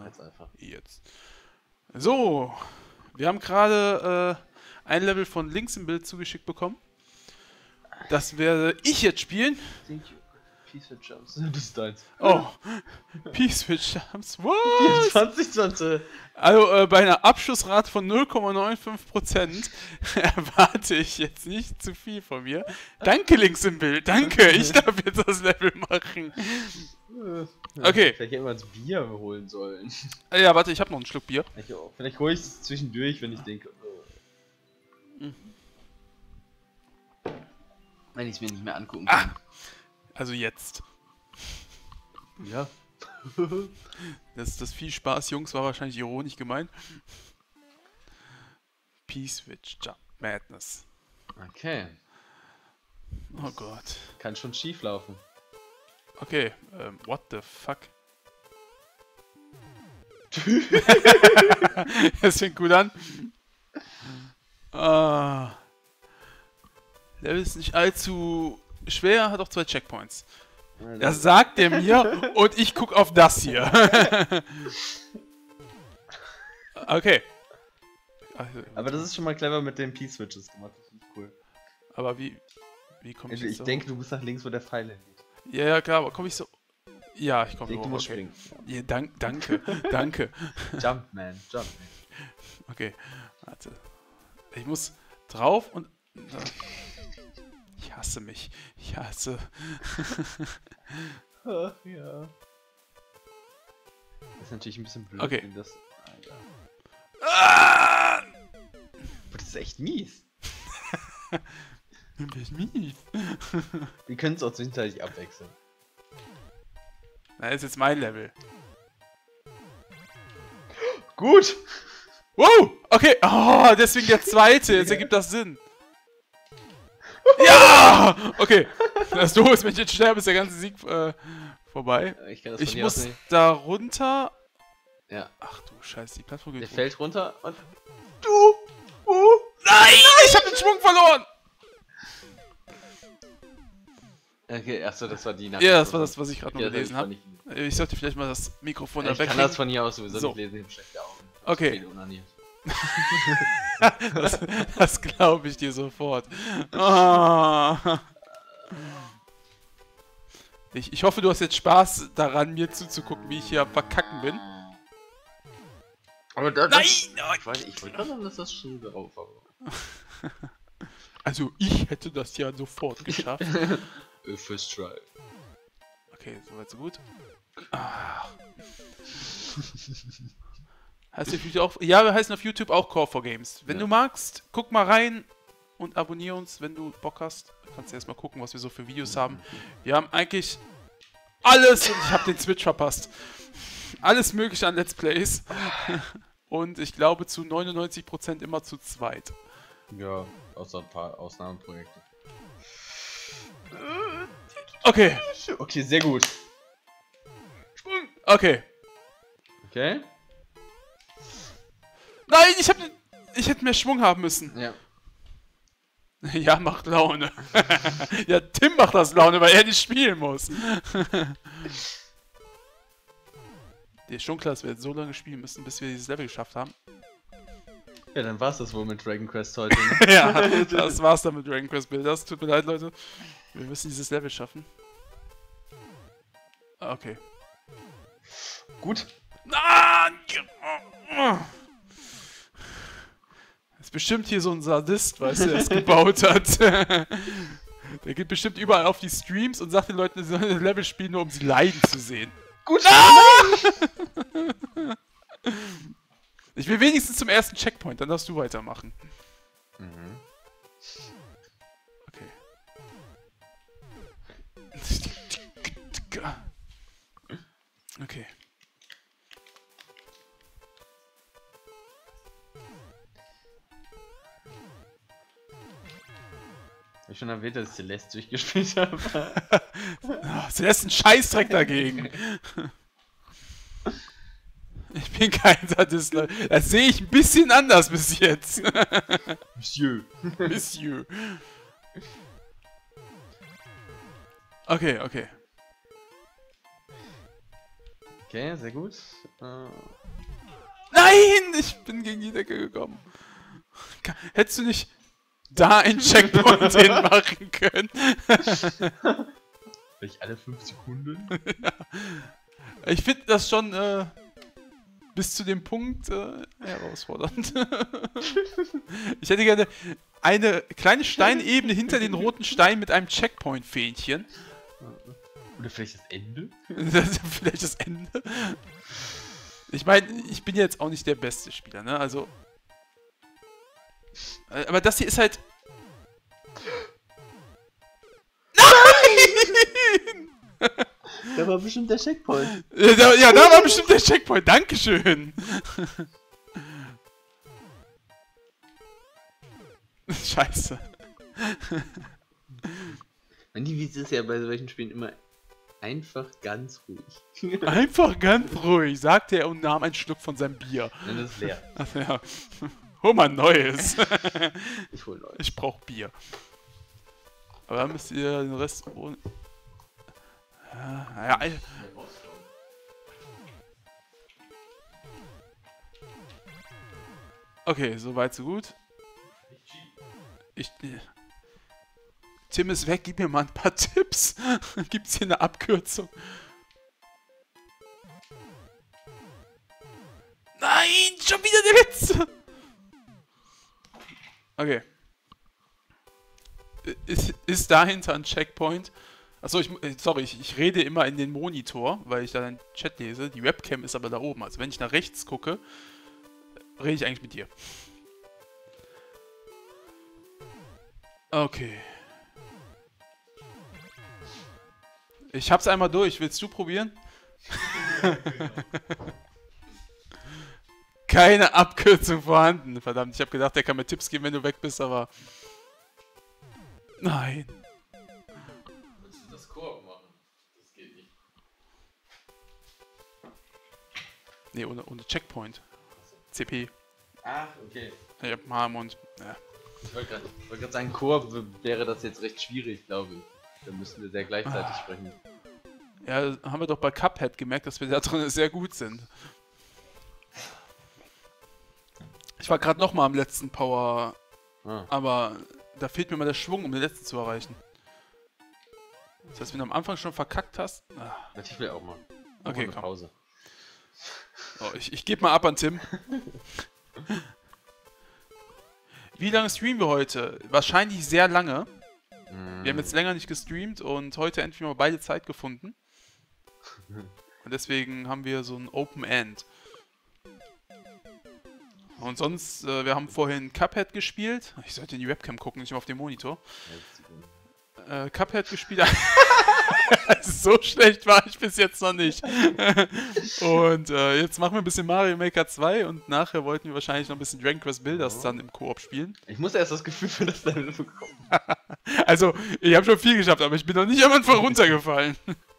jetzt einfach. Jetzt. So, wir haben gerade ein Level von links im Bild zugeschickt bekommen. Das werde ich jetzt spielen. Peaceful Jumps. Das ist deins. Oh, Peaceful Jumps. What? 24 Jumps. Also bei einer Abschussrate von 0,95% erwarte ich jetzt nicht zu viel von mir. Danke, links im Bild. Danke, ich darf jetzt das Level machen. Okay. Vielleicht hätten wir uns Bier holen sollen. Ja, warte, ich habe noch einen Schluck Bier. Vielleicht hole ich es zwischendurch, wenn ich denke. Wenn ich es mir nicht mehr angucken kann. Also jetzt. Ja. Das viel Spaß, Jungs, war wahrscheinlich ironisch gemeint. Peaceful Jump Madness. Okay. Oh Gott. Kann schon schief laufen. Okay, what the fuck? Das fängt gut an. Level ist nicht allzu schwer, hat auch 2 Checkpoints. Das sagt er mir und ich guck auf das hier. Okay. Aber das ist schon mal clever mit den P-Switches gemacht. Das ist cool. Aber wie komme ich jetzt Ich so? denke, du bist nach links, wo der Pfeil hingeht. Ja, klar, aber komme ich so... Ja, ich komme Du hoch, musst okay. springen. Ja, danke, danke. Jumpman. Okay, warte. Ich muss drauf und... Ich hasse mich. Ich hasse... Ach, ja. Das ist natürlich ein bisschen blöd, Okay. wenn das... Ah! Das ist echt mies. Bin ich mies? Wir können es auch zwischenzeitlich abwechseln. Na, ist jetzt mein Level. Gut! Wow! Okay, oh, deswegen der zweite. Jetzt ergibt das Sinn. Ja! Okay. Das Doof ist, wenn ich jetzt sterbe, ist der ganze Sieg vorbei. Ich kann das Ich von hier aus muss nicht. da runter. Ja. Ach du Scheiße, die Plattform Der geht fällt runter und... Nein! Ich hab den Schwung verloren! Okay, achso, das war die Ja, das war das, was ich gerade noch gelesen habe. Ich Ich sollte vielleicht mal das Mikrofon da kann wegkriegen. das von hier aus sowieso So. nicht lesen, ich hab schlechte Augen. Okay. Viel unaniert. Das glaube ich dir sofort. Oh. Ich hoffe, du hast jetzt Spaß daran, mir zuzugucken, wie ich hier am Verkacken bin. Aber da, Nein! Ich wollte gerade sagen, dass das schon drauf war. Also, ich hätte das ja sofort geschafft. First try. Okay, soweit so gut. Ah. Heißt auf YouTube auch, ja, wir heißen auf YouTube auch Core4Games. Wenn du magst, guck mal rein und abonniere uns, wenn du Bock hast. Kannst du erstmal gucken, was wir so für Videos haben. Wir haben eigentlich alles und ich habe den Switch verpasst. Alles mögliche an Let's Plays. Und ich glaube zu 99% immer zu zweit. Ja, außer ein paar Ausnahmeprojekte. Okay. Okay, sehr gut. Okay. Okay? Nein, ich hätte mehr Schwung haben müssen. Ja. Ja, macht Laune. Ja, Tim macht das Laune, weil er nicht spielen muss. Dir ist schon klar, dass wir jetzt so lange spielen müssen, bis wir dieses Level geschafft haben. Ja, dann war's das wohl mit Dragon Quest heute. Ne? Ja, das war's dann mit Dragon Quest Builders. Tut mir leid, Leute. Wir müssen dieses Level schaffen. Okay. Gut. Nein! Das ist bestimmt hier so ein Sadist, weißt du, der es gebaut hat. Der geht bestimmt überall auf die Streams und sagt den Leuten, sie sollen das Level spielen, nur um sie leiden zu sehen. Gut. Ich will wenigstens zum ersten Checkpoint, dann darfst du weitermachen. Mhm. Okay. Okay. Hab ich schon erwähnt, dass ich Celeste durchgespielt habe. Celeste ein Scheißdreck dagegen. Ich bin kein Sadist, Leute. Das sehe ich ein bisschen anders bis jetzt. Monsieur. Monsieur. Okay, okay. Okay, sehr gut. Nein! Ich bin gegen die Decke gekommen. Hättest du nicht da einen Checkpoint hinmachen können? Vielleicht alle 5 Sekunden? Ja. Ich finde das schon bis zu dem Punkt herausfordernd. Ich hätte gerne eine kleine Steinebene hinter den roten Stein mit einem Checkpoint-Fähnchen. Oder vielleicht das Ende? Vielleicht das Ende. Ich meine, ich bin jetzt auch nicht der beste Spieler, ne? Also. Aber das hier ist halt. Nein! Da war bestimmt der Checkpoint. Ja, da war bestimmt der Checkpoint. Dankeschön. Scheiße. Mandy, wie ist es ja bei solchen Spielen immer einfach ganz ruhig. Einfach ganz ruhig, sagte er und nahm einen Schluck von seinem Bier. Dann ist es leer. Ach ja. Hol mal ein neues. Ich hol neues. Ich brauch Bier. Aber dann müsst ihr den Rest ohne. Ja. Okay, soweit so gut. Tim ist weg, gib mir mal ein paar Tipps. Gibt's hier eine Abkürzung? Nein, schon wieder der letzte. Okay. Ist dahinter ein Checkpoint? Achso, ich rede immer in den Monitor, weil ich da den Chat lese. Die Webcam ist aber da oben. Also wenn ich nach rechts gucke, rede ich eigentlich mit dir. Okay. Ich hab's einmal durch. Willst du probieren? Keine Abkürzung vorhanden. Verdammt, ich habe gedacht, der kann mir Tipps geben, wenn du weg bist, aber... Nein. Willst du das Koop machen? Das geht nicht. Nee, ohne Checkpoint. CP. Ach, okay. Ich hab einen Haar im Mund. Ja. Ich wollte gerade sagen, Koop wäre das jetzt recht schwierig, glaube ich. Da müssten wir sehr gleichzeitig sprechen. Ja, haben wir doch bei Cuphead gemerkt, dass wir da drin sehr gut sind. Ich war gerade nochmal am letzten Power, aber da fehlt mir mal der Schwung, um den letzten zu erreichen. Das heißt, wenn du am Anfang schon verkackt hast... Ich will auch mal. Okay, komm. Pause. Oh, ich gebe mal ab an Tim. Wie lange streamen wir heute? Wahrscheinlich sehr lange. Wir haben jetzt länger nicht gestreamt und heute endlich mal beide Zeit gefunden. Und deswegen haben wir so ein Open End. Und sonst, wir haben vorhin Cuphead gespielt. Ich sollte in die Webcam gucken, nicht mal auf den Monitor. Cuphead gespielt. So schlecht war ich bis jetzt noch nicht. Und jetzt machen wir ein bisschen Mario Maker 2 und nachher wollten wir wahrscheinlich noch ein bisschen Dragon Quest Builders dann im Koop spielen. Ich muss erst das Gefühl für das Level bekommen. Also, ich habe schon viel geschafft, aber ich bin noch nicht am Anfang runtergefallen.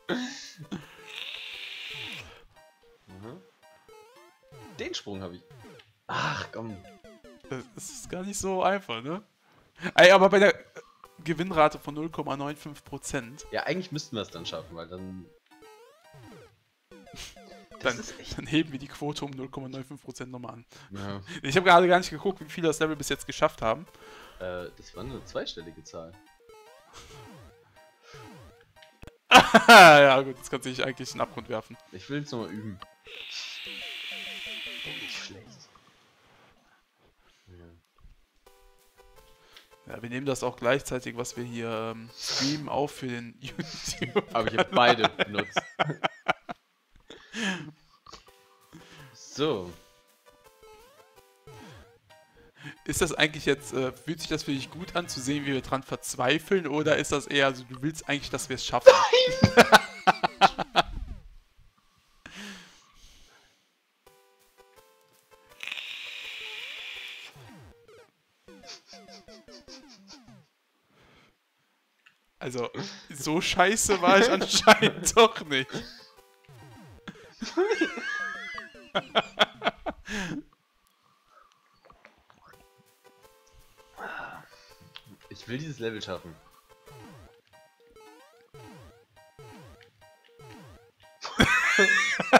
Den Sprung habe ich. Ach, komm. Das ist gar nicht so einfach, ne? Ey, aber bei der Gewinnrate von 0,95%. Ja, eigentlich müssten wir es dann schaffen, weil dann... Dann heben wir die Quote um 0,95% nochmal an. Ja. Ich habe gerade gar nicht geguckt, wie viele das Level bis jetzt geschafft haben. Das war eine zweistellige Zahl. Ja gut, das kannst du dich eigentlich in den Abgrund werfen. Ich will es nochmal üben. Nicht schlecht. Ja, wir nehmen das auch gleichzeitig, was wir hier streamen, auf für den YouTube. Aber ich habe beide benutzt. So. Ist das eigentlich jetzt, fühlt sich das für dich gut an, zu sehen, wie wir dran verzweifeln, oder ist das eher so, du willst eigentlich, dass wir es schaffen? Also, so scheiße war ich anscheinend doch nicht. Ich will dieses Level schaffen.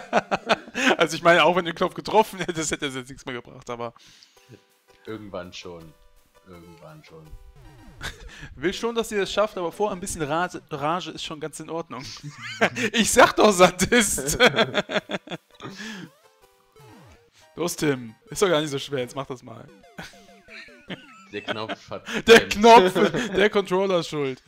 Also ich meine, auch wenn du den Knopf getroffen hättest, hätte es jetzt nichts mehr gebracht, aber... Irgendwann schon. Irgendwann schon. Will schon, dass ihr das schafft, aber vorher ein bisschen Rage ist schon ganz in Ordnung. Ich sag doch, Sadist! Los, Tim. Ist doch gar nicht so schwer, jetzt mach das mal. Der Knopf hat... Der Knopf! Der Controller ist schuld.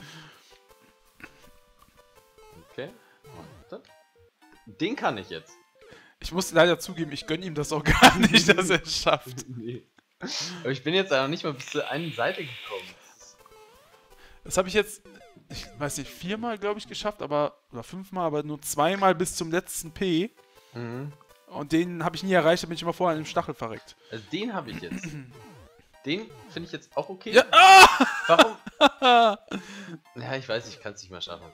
Okay. Und dann? Den kann ich jetzt. Ich muss leider zugeben, ich gönne ihm das auch gar nicht, dass er es schafft. Nee. Aber ich bin jetzt auch nicht mal bis zur einen Seite gekommen. Das habe ich jetzt, ich weiß nicht, 4-mal, glaube ich, geschafft, oder 5-mal, aber nur 2-mal bis zum letzten P. Mhm. Und den habe ich nie erreicht, da bin ich immer vorher an dem Stachel verreckt. Also den habe ich jetzt. Den finde ich jetzt auch okay. Ja, ah! Warum? Ja, ich weiß, ich kann es nicht mehr schaffen.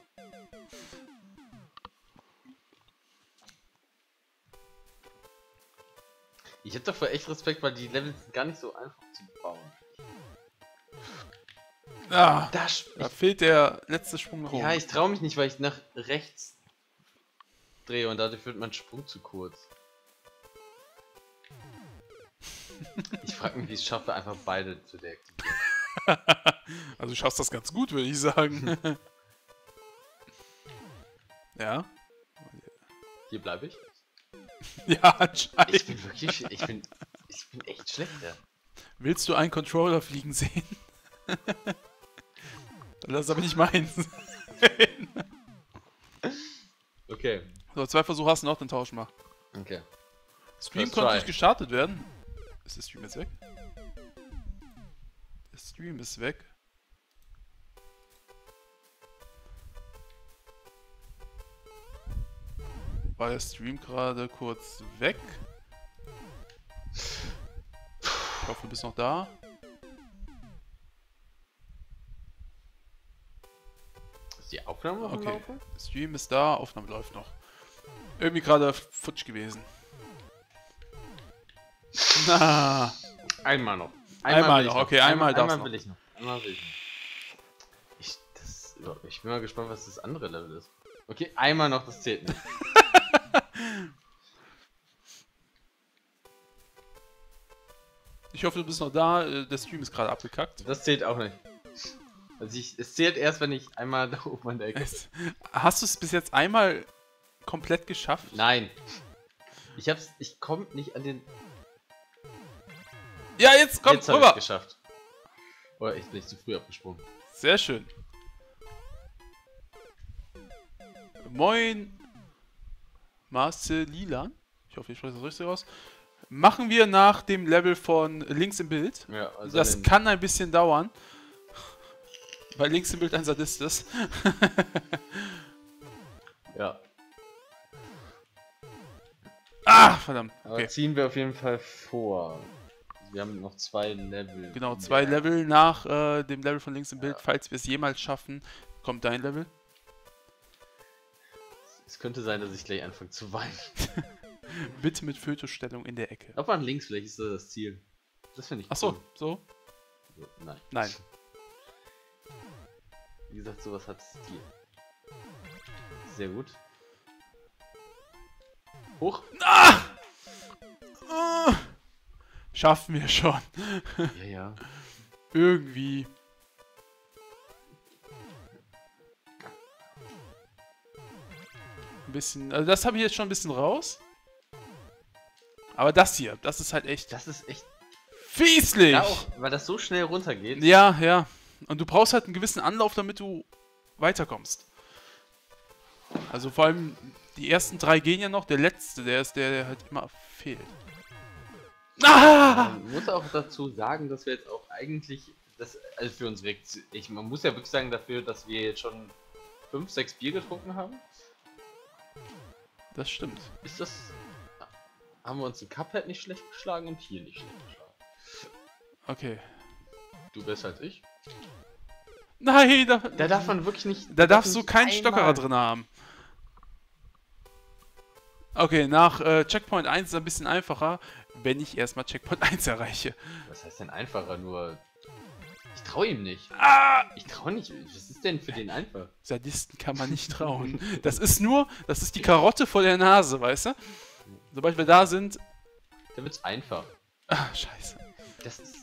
Ich hätte davor echt Respekt, weil die Levels sind gar nicht so einfach zu bauen. Ah, Da fehlt der letzte Sprung nach oben. ja, ich traue mich nicht, weil ich nach rechts drehe und dadurch wird mein Sprung zu kurz. Ich frage mich, wie ich es schaffe, einfach beide zu deaktivieren. Also du schaffst das ganz gut, würde ich sagen. Ja? Hier bleibe ich. Ja, anscheinend. Ich bin wirklich, ich bin echt schlecht, ja. Willst du einen Controller fliegen sehen? Das ist aber nicht meins. Okay. So, 2 Versuche hast du noch, dann tausch mal. Okay. Stream First konnte try. nicht gestartet werden. Ist der Stream jetzt weg? Der Stream ist weg. War der Stream gerade kurz weg? Ich hoffe, du bist noch da. Ist die Aufnahme noch am Okay. Laufen? Stream ist da, Aufnahme läuft noch. Irgendwie gerade futsch gewesen. Na, Einmal noch. Einmal will ich noch, okay, einmal darfst einmal noch. will ich noch. Einmal will ich noch. Ich bin mal gespannt, was das andere Level ist. Okay, einmal noch, das zählt nicht. ich hoffe, du bist noch da. Der Stream ist gerade abgekackt. Das zählt auch nicht. Also es zählt erst, wenn ich einmal da oben an der Ecke. Hast du es bis jetzt einmal komplett geschafft? Nein. Ich komme nicht an den... Ja, jetzt komm, Jetzt habe rüber. ich geschafft. Oder ich bin nicht zu früh abgesprungen. Sehr schön. Moin, Marcelilan. Ich hoffe, ich spreche das richtig aus. Machen wir nach dem Level von links im Bild. Ja, also Das kann ein bisschen dauern. Weil links im Bild ein Sadist ist. Ja. Ah, verdammt. Aber Okay. ziehen wir auf jeden Fall vor. Wir haben noch 2 Level. Genau, 2 Level nach dem Level von links im Bild. Ja. Falls wir es jemals schaffen, kommt dein Level. Es könnte sein, dass ich gleich anfange zu weinen. Bitte mit Fötusstellung in der Ecke. Ob man links, vielleicht ist das Ziel. Das finde ich Achso, cool. so? Nein. Nein. Wie gesagt, sowas hat Stil. Sehr gut. Hoch. Ah! Schaffen wir schon. Ja, ja. Irgendwie. Ein bisschen. Also das habe ich jetzt schon ein bisschen raus. Aber das hier, das ist halt echt Das ist echt... fieslich. Ja, auch, weil das so schnell runtergeht. Ja, ja. Und du brauchst halt einen gewissen Anlauf, damit du weiterkommst. Also vor allem die ersten 3 gehen ja noch. Der letzte, der ist der, der halt immer fehlt. Ah! Man muss auch dazu sagen, dass wir jetzt auch eigentlich... also für uns man muss ja wirklich sagen dafür, dass wir jetzt schon 5, 6 Bier getrunken haben. Das stimmt. Ist das... Haben wir uns in Cuphead nicht schlecht geschlagen und hier nicht schlecht geschlagen. Okay. Du besser als ich. Nein, Da darf man wirklich nicht... da darfst du nicht keinen einmal- Stockerer drin haben. Okay, nach Checkpoint 1 ist es ein bisschen einfacher, wenn ich erstmal Checkpoint 1 erreiche. Was heißt denn einfacher? Nur Ich traue ihm nicht. Ah! Ich traue nicht. Was ist denn für den einfach? Sadisten kann man nicht trauen. Das ist die Karotte vor der Nase, weißt du? Sobald wir da sind... Da wird's einfach. Ah, scheiße. Das ist...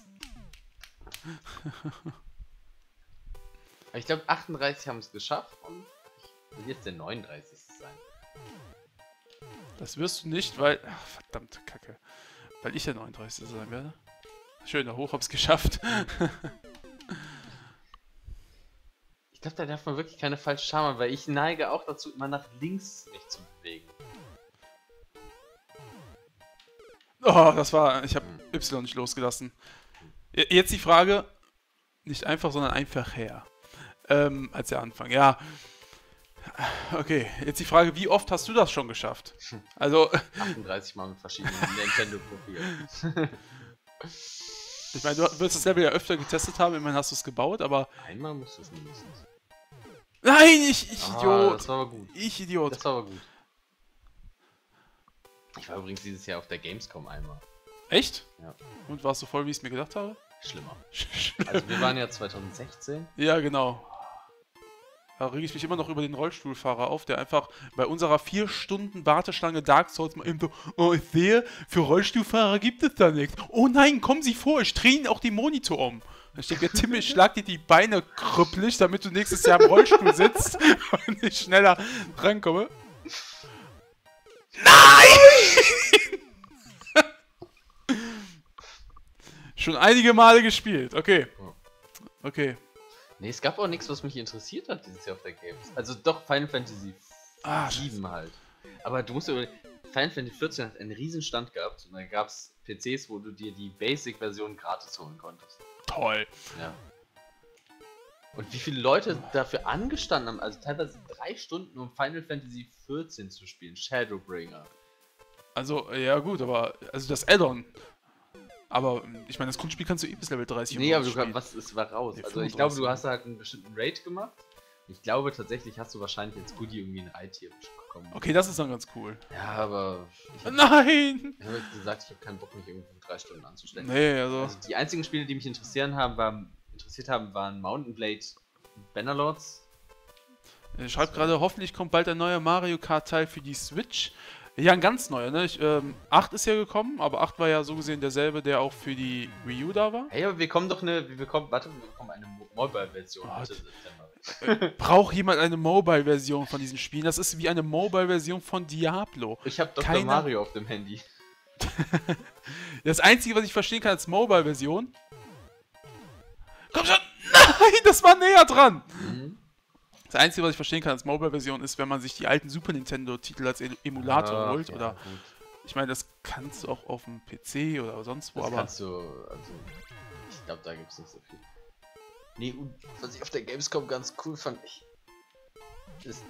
Ich glaube 38 haben es geschafft und ich will jetzt der 39. sein. Das wirst du nicht, weil... Ach, verdammte Kacke. Weil ich der 39. sein werde. Schön, da hoch hab's geschafft. Ich glaube, da darf man wirklich keine falsche Scham haben, weil ich neige auch dazu, immer nach links mich zu bewegen. Oh, das war... Ich habe Y nicht losgelassen. Jetzt die Frage... Nicht einfach, sondern einfach her. Als der Anfang. Ja. Okay, jetzt die Frage, wie oft hast du das schon geschafft? Also... 38 Mal mit verschiedenen Nintendo-Profilen. Ich meine, du wirst das Level ja öfter getestet haben, immerhin hast du es gebaut, aber... Einmal musst du es mindestens. Nein, ich Idiot! Das war aber gut. Ich Idiot. Das war aber gut. Ich war übrigens dieses Jahr auf der Gamescom einmal. Echt? Ja. Und warst du voll, wie ich es mir gedacht habe? Schlimmer. Also wir waren ja 2016. Ja, genau. Da rege ich mich immer noch über den Rollstuhlfahrer auf, der einfach bei unserer 4 Stunden Warteschlange Dark Souls mal eben so, oh, ich sehe, für Rollstuhlfahrer gibt es da nichts. Oh nein, kommen Sie vor, ich drehe Ihnen auch den Monitor um. Ich denke, Tim, ich schlag dir die Beine krüppelig, damit du nächstes Jahr im Rollstuhl sitzt und ich schneller rankomme. Nein! Schon einige Male gespielt, okay. Okay. Nee, es gab auch nichts, was mich interessiert hat dieses Jahr auf der Games. Also doch Final Fantasy 7 halt. Aber du musst ja überlegen, Final Fantasy 14 hat einen riesen Stand gehabt und dann gab es PCs, wo du dir die Basic-Version gratis holen konntest. Toll. Ja. Und wie viele Leute dafür angestanden haben, also teilweise 3 Stunden, um Final Fantasy 14 zu spielen, Shadowbringer. Also, ja gut, aber, also das Add-on. Aber, ich meine, das Grundspiel kannst du bis Level 30 Nee, aber du kannst, es war raus. Nee, also ich glaube, du hast halt einen bestimmten Raid gemacht. Ich glaube tatsächlich hast du wahrscheinlich als Goodie irgendwie ein Reittier bekommen. Okay, das ist dann ganz cool. Ja, aber... Nein! Ich habe gesagt, ich habe keinen Bock, mich irgendwo 3 Stunden anzustellen. Nee, also Die einzigen Spiele, die mich interessiert haben, waren Mountain Blade Bannerlords. ich schreibe gerade, hoffentlich kommt bald ein neuer Mario Kart Teil für die Switch. Ja, ein ganz neuer, ne? 8 ist ja gekommen, aber 8 war ja so gesehen derselbe, der auch für die Wii U da war. Hey, aber wir bekommen eine Mobile-Version Mitte September. Braucht jemand eine Mobile-Version von diesen Spielen? Das ist wie eine Mobile-Version von Diablo. Ich habe Dr. Mario auf dem Handy. Das Einzige, was ich verstehen kann als Mobile-Version... Komm schon! Nein, das war näher dran! Mhm. Das Einzige, was ich verstehen kann als Mobile-Version ist, wenn man sich die alten Super Nintendo-Titel als Emulator holt. Ja, oder gut. ich meine, das kannst du auch auf dem PC oder sonst wo, Das aber... kannst du, also, ich glaube, da gibt es nicht so viel. Nee, und was ich auf der Gamescom ganz cool fand, ist...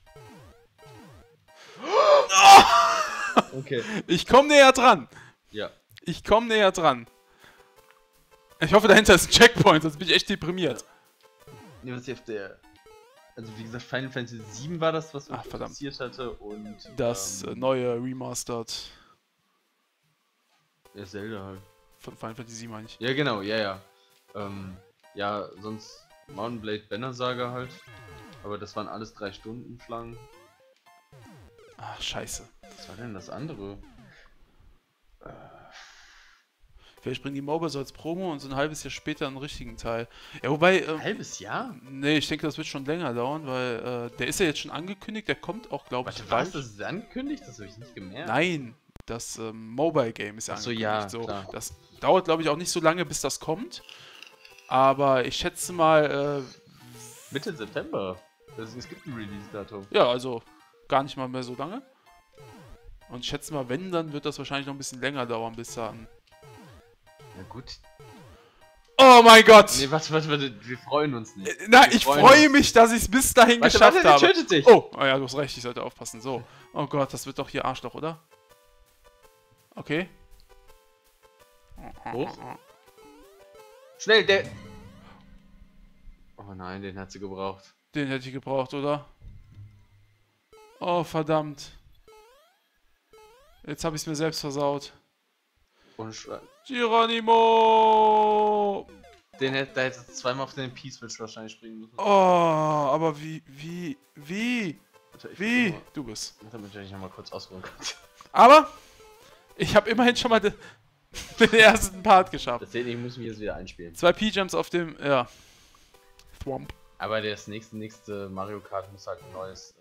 Okay. Ich komme näher dran! Ja. Ich komme näher dran. Ich hoffe, dahinter ist ein Checkpoint, sonst bin ich echt deprimiert. Nee, was ich auf der... Also wie gesagt, Final Fantasy 7 war das, was mich verdammt. interessiert hatte und... Das neue Remastered ja, Zelda halt. von Final Fantasy 7 meine ich. Ja, genau, ja. Ja, sonst Mountain Blade Banner Saga halt. Aber das waren alles 3 Stunden Schlangen. Ach, scheiße. Was war denn das andere? Vielleicht bringen die Mobile so als Promo und so ein halbes Jahr später einen richtigen Teil. Ja, wobei... Halbes Jahr? Nee, ich denke, das wird schon länger dauern, weil der ist ja jetzt schon angekündigt, der kommt auch, glaube ich, Warte, bald. was? Das ist angekündigt? Das habe ich nicht gemerkt. Nein, das Mobile Game ist ja Ach so, angekündigt. ja, So, klar. das dauert, glaube ich, auch nicht so lange, bis das kommt. Aber ich schätze mal, Mitte September. Es gibt ein Release-Datum. ja, also gar nicht mal mehr so lange. Und ich schätze mal, wenn, dann wird das wahrscheinlich noch ein bisschen länger dauern, bis dann... Ja gut. Oh mein Gott! Nee, warte, wir freuen uns nicht. Nein, Wir ich freuen freue uns. mich, dass ich es bis dahin geschafft der habe. tötet dich! Oh, ja, du hast recht, ich sollte aufpassen. So. Oh Gott, das wird doch hier Arschloch, oder? Okay. Hoch. Schnell, der... Oh nein, den hat sie gebraucht. Den hätte ich gebraucht, oder? Oh, verdammt. Jetzt habe ich es mir selbst versaut. Und Geronimo! Da hätte zweimal auf den P-Switch wahrscheinlich springen müssen. Oh, aber wie? Du bist. Damit ich nochmal kurz ausruhen kann. Aber ich habe immerhin schon mal den ersten Part geschafft. Deswegen, ich muss mich jetzt wieder einspielen. 2 P-Jumps auf dem, ja. Thwomp. Aber das nächste Mario Kart muss halt ein neues,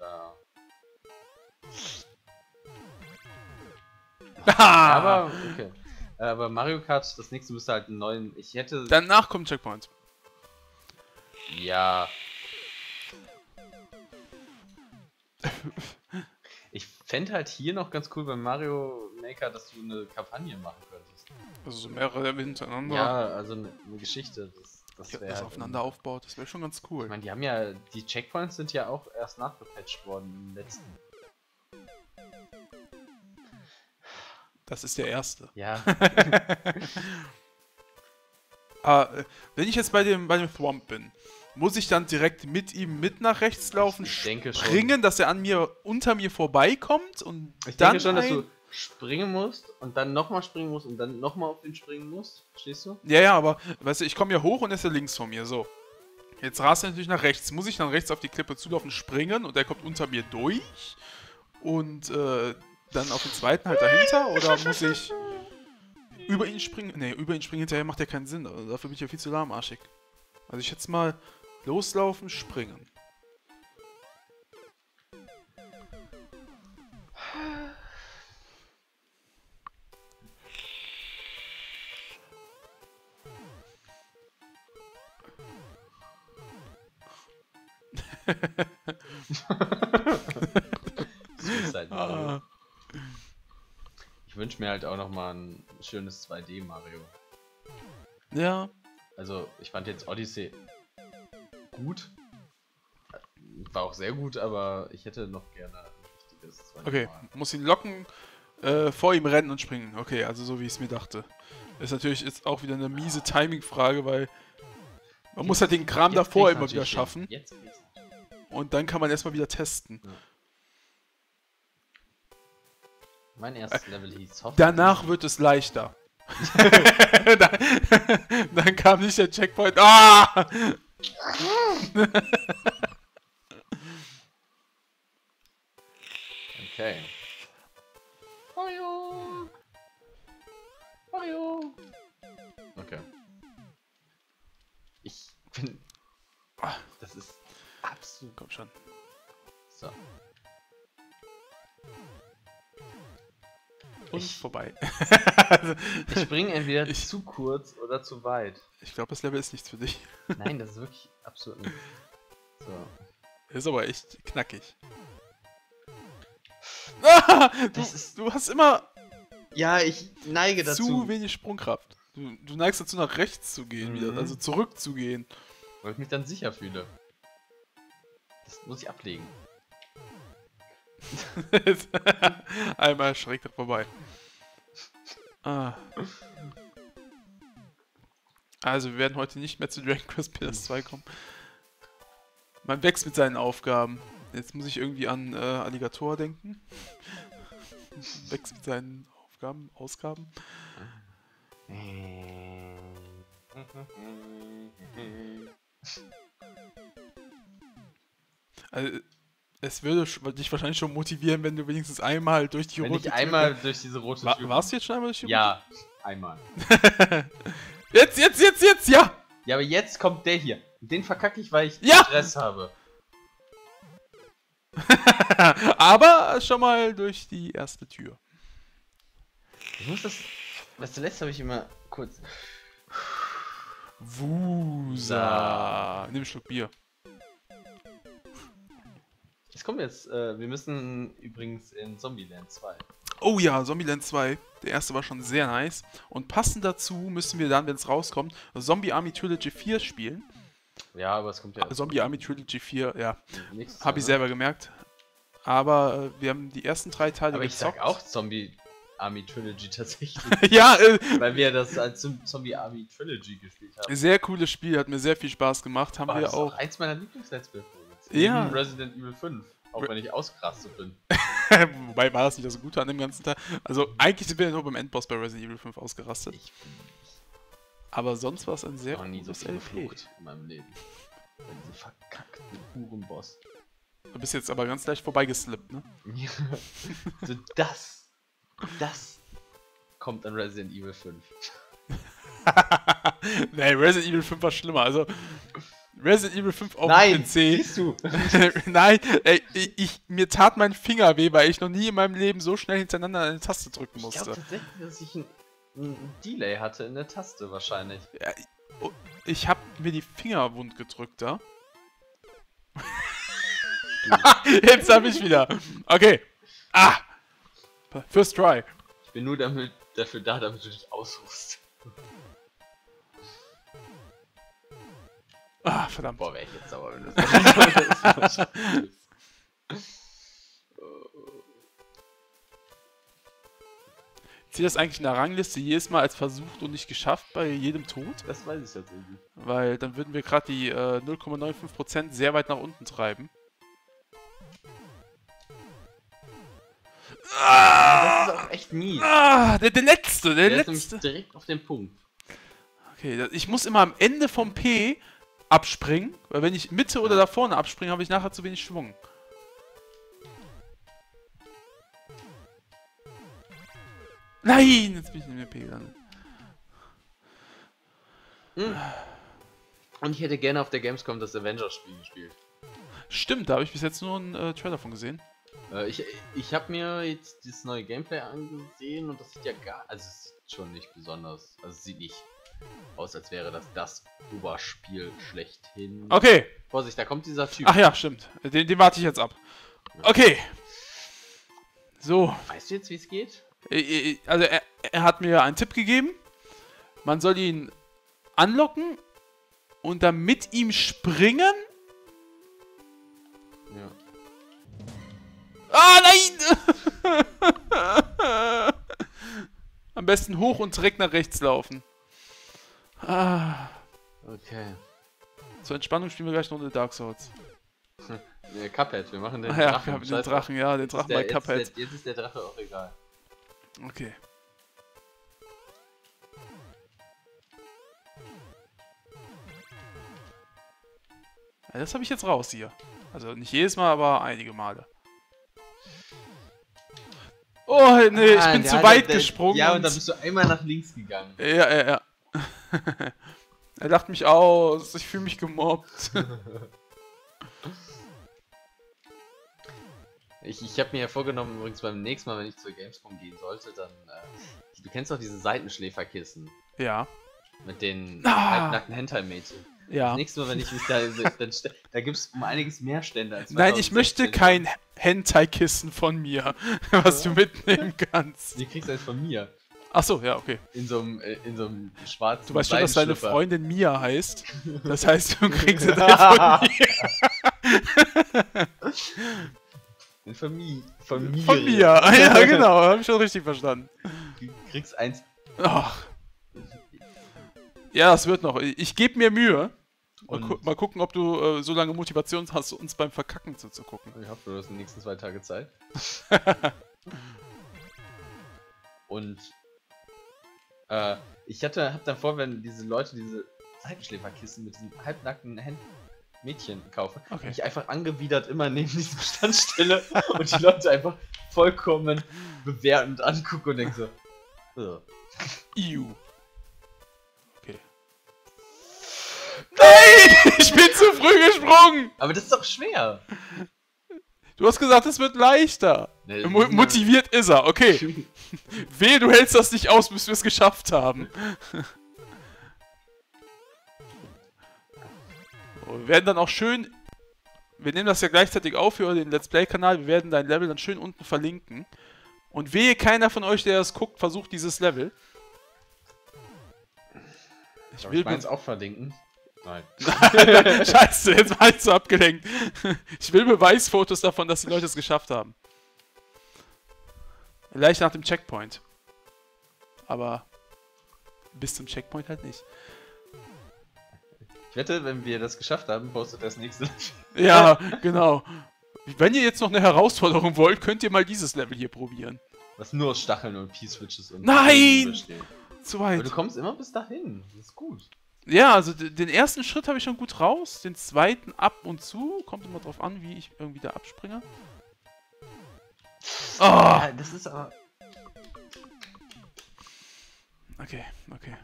aber, okay. Aber Mario Kart, das nächste müsste halt einen neuen, ich hätte... Danach kommt Checkpoint. Ja. Ich fände halt hier noch ganz cool bei Mario Maker, dass du eine Kampagne machen könntest. Also so mehrere Level hintereinander. Ja, also eine Geschichte. Das Ja, wäre das halt aufeinander aufbaut, das wäre schon ganz cool. Ich meine, die haben ja, die Checkpoints sind ja auch erst nachgepatcht worden im letzten. Das ist der erste. Ja. Wenn ich jetzt bei dem Thwomp bin, muss ich dann direkt mit ihm mit nach rechts laufen, Ich denke schon. springen, dass er unter mir vorbeikommt und Ich dann denke schon, dass du springen musst und dann nochmal springen musst und dann nochmal auf ihn springen musst. Verstehst du? Ja, aber, weißt du, ich komme ja hoch und er ist ja links von mir, so. Jetzt rast er natürlich nach rechts. Muss ich dann rechts auf die Klippe zulaufen, springen und er kommt unter mir durch und dann auf den zweiten halt dahinter oder muss ich über ihn springen? Ne, über ihn springen hinterher macht ja keinen Sinn. Also dafür bin ich ja viel zu lahmarschig. Also ich jetzt mal loslaufen, springen. Ich wünsche mir halt auch nochmal ein schönes 2D Mario. Ja. Also, ich fand jetzt Odyssey gut. War auch sehr gut, aber ich hätte noch gerne ein richtiges 2D Okay, Mario. muss ihn locken, vor ihm rennen und springen. Okay, also so wie ich es mir dachte. Ist natürlich jetzt auch wieder eine miese Timing-Frage, weil man muss halt den Kram davor immer wieder schaffen. Und dann kann man erstmal wieder testen. Ja. Mein erstes Level hieß Soft. Danach wird es leichter. dann kam nicht der Checkpoint. Ah! Okay. Mario! Mario! Okay. Ich bin... Das ist absolut... Komm schon. So. Und vorbei. Ich springe entweder zu kurz oder zu weit. Ich glaube, das Level ist nichts für dich. Nein, das ist wirklich absolut nicht. So. Ist aber echt knackig. Ah, du hast immer Ja, ich neige dazu. zu wenig Sprungkraft. Du neigst dazu, nach rechts zu gehen, wieder, also zurückzugehen. Weil ich mich dann sicher fühle. Das muss ich ablegen. Einmal schräg vorbei. Ah. Also, wir werden heute nicht mehr zu Dragon Quest PS2 kommen. Man wächst mit seinen Aufgaben. Jetzt muss ich irgendwie an Alligator denken. Wächst mit seinen Ausgaben. Also, es würde dich wahrscheinlich schon motivieren, wenn du wenigstens einmal durch die rote Tür... einmal durch diese rote Tür... Warst du jetzt schon einmal durch die rote Tür? Ja, einmal. Jetzt, ja! Ja, aber jetzt kommt der hier. Den verkacke ich, weil ich Ja! Stress habe. Aber schon mal durch die erste Tür. Ich muss das... Zuletzt habe ich immer kurz... Wusa. Nimm einen Schluck Bier. Es kommt jetzt, wir müssen übrigens in Zombieland 2. Oh ja, Zombieland 2. Der erste war schon sehr nice. Und passend dazu müssen wir dann, wenn es rauskommt, Zombie Army Trilogy 4 spielen. Ja, aber es kommt ja... Zombie Army Trilogy 4, ja. Nächstes Habe ich selber gemerkt. Aber wir haben die ersten 3 Teile aber ich gezockt. sag auch Zombie Army Trilogy tatsächlich. Ja, weil wir das als Zombie Army Trilogy gespielt haben. sehr cooles Spiel, hat mir sehr viel Spaß gemacht. Haben wir das ist auch. eins meiner Lieblings-Let's Play. Ja. Resident Evil 5. Auch wenn ich ausgerastet bin. Wobei war das nicht das Gute an dem ganzen Teil. Also eigentlich sind wir ja nur beim Endboss bei Resident Evil 5 ausgerastet. Aber sonst war es ein Ich sehr habe nie so gutes viel LP. geflucht in meinem Leben. Bei diesem verkackten Hurenboss. Du bist jetzt aber ganz leicht vorbeigeslippt, ne? Also das kommt an Resident Evil 5. Nee, Resident Evil 5 war schlimmer. Also, Resident Evil 5 auf Nein, dem PC. siehst du. Nein, ey, mir tat mein Finger weh, weil ich noch nie in meinem Leben so schnell hintereinander eine Taste drücken Ich musste. glaube tatsächlich, dass ich ein Delay hatte in der Taste wahrscheinlich. Ja, ich hab mir die Finger wund gedrückt da. Jetzt hab ich wieder. Okay. Ah! First try. Ich bin nur dafür da, damit du dich ausrufst. Ah, verdammt. Boah, wäre ich jetzt sauer, wenn das Zählt das eigentlich in der Rangliste jedes Mal als versucht und nicht geschafft bei jedem Tod? Das weiß ich tatsächlich. Weil dann würden wir gerade die 0,95% sehr weit nach unten treiben. Das ist auch echt mies. Der letzte, der Der ist letzte. nämlich direkt auf den Punkt. Okay, ich muss immer am Ende vom P abspringen, weil wenn ich Mitte oder da vorne abspringe, habe ich nachher zu wenig Schwung. Nein, jetzt bin ich in der P gelandet. Und ich hätte gerne auf der Gamescom das Avengers-Spiel gespielt. Stimmt, da habe ich bis jetzt nur einen Trailer von gesehen. Ich habe mir jetzt das neue Gameplay angesehen und das sieht ja also es sieht schon nicht besonders, also es sieht nicht aus, als wäre das Oberspiel schlechthin. Okay. Vorsicht, da kommt dieser Typ. Ach ja, stimmt. Den warte ich jetzt ab. Okay. So. Weißt du jetzt, wie es geht? Also er hat mir einen Tipp gegeben. Man soll ihn anlocken und dann mit ihm springen. Ja. Ah, nein! Am besten hoch und direkt nach rechts laufen. Ah. Okay. Zur Entspannung spielen wir gleich noch eine Dark Souls. Cuphead, wir machen den Ah ja, Drachen. wir haben den Drachen, ja, den Drachen bei Cuphead. Jetzt ist der Drache auch egal. Okay. Ja, das habe ich jetzt raus hier. Also nicht jedes Mal, aber einige Male. Oh, nee, ich bin zu weit gesprungen. Ja, und dann bist du einmal nach links gegangen. Ja. Er lacht mich aus. Ich fühle mich gemobbt. Ich habe mir ja vorgenommen, übrigens beim nächsten Mal, wenn ich zur Gamescom gehen sollte, dann... du kennst doch diese Seitenschläferkissen. Ja. Mit den halbnackten Hentai-Mädchen. Ja. Das nächste Mal, wenn ich mich da gibt es um einiges mehr Stände als... Nein, ich möchte kein Hentai-Kissen von mir, was du mitnehmen kannst. Die kriegst du jetzt von mir. Achso, ja, okay. In so einem schwarzen Du weißt schon, dass deine Seidenschlüpper. Freundin Mia heißt. Das heißt, du kriegst sie dann von mir. Von mir. Von mir. Ja, genau. Hab ich schon richtig verstanden. Du kriegst eins. Ach. Ja, das wird noch. Ich gebe mir Mühe. Mal gucken, ob du so lange Motivation hast, uns beim Verkacken zuzugucken. Ich hoffe, du hast die nächsten 2 Tage Zeit. Und ich hab dann vor, wenn diese Leute diese Seitenschläferkissen mit diesen halbnackten Mädchen kaufen, Okay. ich einfach angewidert immer neben diesem Stand stelle und die Leute einfach vollkommen bewertend angucken und denken so. Iu. Okay. Nein! Ich bin zu früh gesprungen! Aber das ist doch schwer. Du hast gesagt, es wird leichter. Ne, Motiviert ist er, okay. Wehe, du hältst das nicht aus, bis wir es geschafft haben. So, wir werden dann auch schön... Wir nehmen das ja gleichzeitig auf für den Let's Play-Kanal. Wir werden dein Level dann schön unten verlinken. Und wehe, keiner von euch, der das guckt, versucht dieses Level. Ich will meins auch verlinken. Nein. Scheiße, jetzt war ich so abgelenkt. Ich will Beweisfotos davon, dass die Leute es geschafft haben. Vielleicht nach dem Checkpoint. Aber bis zum Checkpoint halt nicht. Ich wette, wenn wir das geschafft haben, postet das nächste. Ja, genau. Wenn ihr jetzt noch eine Herausforderung wollt, könnt ihr mal dieses Level hier probieren. Was nur aus Stacheln und P-Switches und... Nein! besteht. zu weit. Aber du kommst immer bis dahin. Das ist gut. Ja, also den ersten Schritt habe ich schon gut raus. Den zweiten ab und zu. Kommt immer drauf an, wie ich irgendwie da abspringe. Oh! Ja, das ist aber... Okay, okay.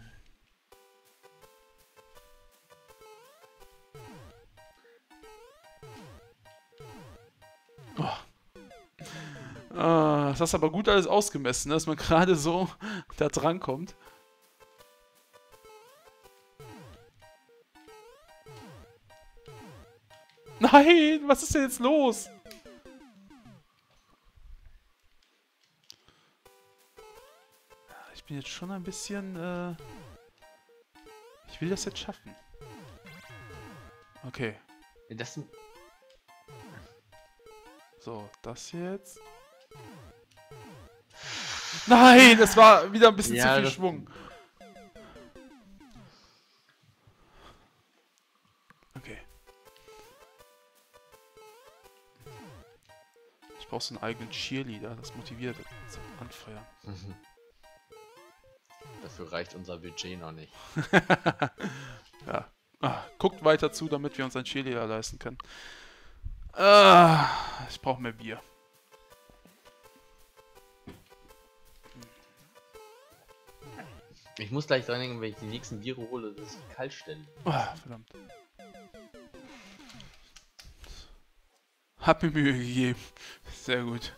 Oh. Das hast du aber gut alles ausgemessen, dass man gerade so da dran kommt. Nein, was ist denn jetzt los? Ich bin jetzt schon ein bisschen, ich will das jetzt schaffen. Okay. Das sind... So, das jetzt. Nein, das war wieder ein bisschen zu viel Schwung. Okay. Ich brauche so einen eigenen Cheerleader, das motiviert zum Anfeuern. Dafür reicht unser Budget noch nicht. Ja. Guckt weiter zu, damit wir uns einen Cheerleader leisten können. Ich brauche mehr Bier. Ich muss gleich dran denken, wenn ich die nächsten Biere hole, dass ich kalt stelle. Verdammt. Hab mir Mühe gegeben. Sehr gut.